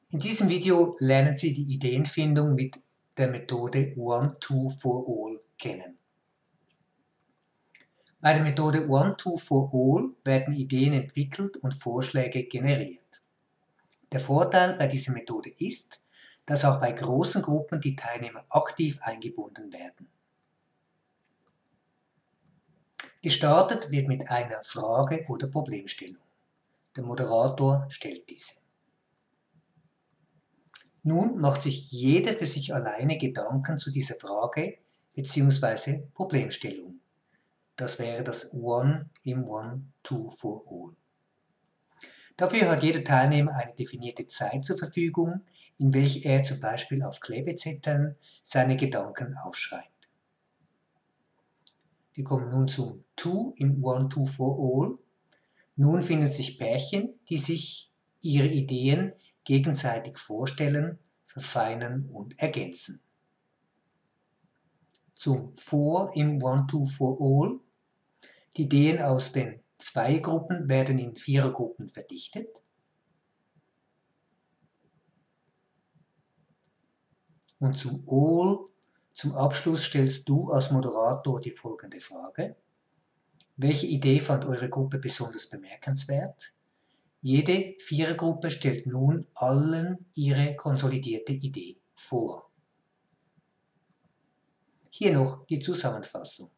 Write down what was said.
In diesem Video lernen Sie die Ideenfindung mit der Methode One-Two-For-All kennen. Bei der Methode One-Two-For-All werden Ideen entwickelt und Vorschläge generiert. Der Vorteil bei dieser Methode ist, dass auch bei großen Gruppen die Teilnehmer aktiv eingebunden werden. Gestartet wird mit einer Frage oder Problemstellung. Der Moderator stellt diese. Nun macht sich jeder für sich alleine Gedanken zu dieser Frage bzw. Problemstellung. Das wäre das One im One-Two-For-All. Dafür hat jeder Teilnehmer eine definierte Zeit zur Verfügung, in welcher er zum Beispiel auf Klebezetteln seine Gedanken aufschreibt. Wir kommen nun zum Two im One-Two-For-All. Nun finden sich Pärchen, die sich ihre Ideen gegenseitig vorstellen, verfeinern und ergänzen. Zum Four im One-Two-For-All. Die Ideen aus den Zweiergruppen werden in Vierergruppen verdichtet. Und zum All, zum Abschluss stellst du als Moderator die folgende Frage. Welche Idee fand eure Gruppe besonders bemerkenswert? Jede Vierergruppe stellt nun allen ihre konsolidierte Idee vor. Hier noch die Zusammenfassung.